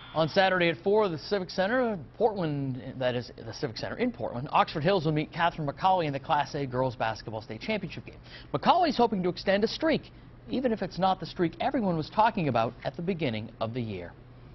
On Saturday at 4, the Civic Center, Portland, that is the Civic Center in Portland, Oxford Hills will meet Catherine McAuley in the Class A Girls Basketball State Championship game. McAuley's hoping to extend a streak, even if it's not the streak everyone was talking about at the beginning of the year.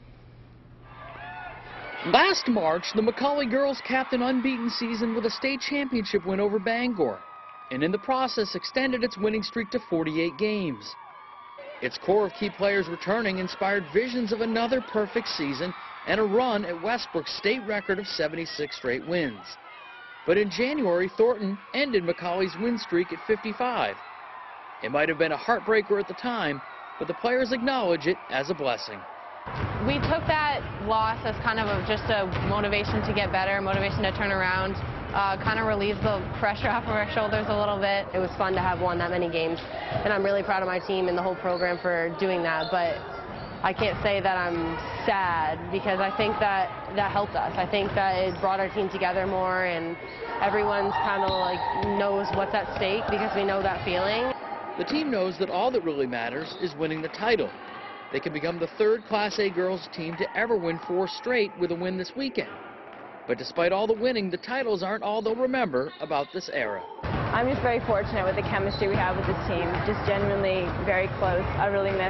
Last March, the McAuley girls capped an unbeaten season with a state championship win over Bangor, and in the process extended its winning streak to 48 games. Its core of key players returning inspired visions of another perfect season and a run at Westbrook's state record of 76 straight wins. But in January, Thornton ended McAuley's win streak at 55. It might have been a heartbreaker at the time, but the players acknowledge it as a blessing. We took that loss as kind of just a motivation to get better, motivation to turn around, kind of relieves the pressure off of our shoulders a little bit. It was fun to have won that many games, and I'm really proud of my team and the whole program for doing that, but I can't say that I'm sad because I think that helped us. I think that it brought our team together more, and everyone's kind of like knows what's at stake because we know that feeling. The team knows that all that really matters is winning the title. They can become the third Class A girls team to ever win 4 straight with a win this weekend. But despite all the winning, the titles aren't all they'll remember about this era. I'm just very fortunate with the chemistry we have with this team. Just genuinely very close. I really miss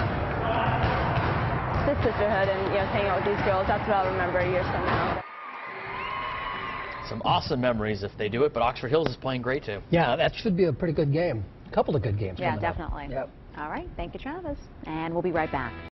the sisterhood and hanging out with these girls. That's what I'll remember years from now. Some awesome memories if they do it, but Oxford Hills is playing great too. Yeah, that should be a pretty good game. A couple of good games. Yeah, definitely. Yep. All right, thank you, Travis. And we'll be right back.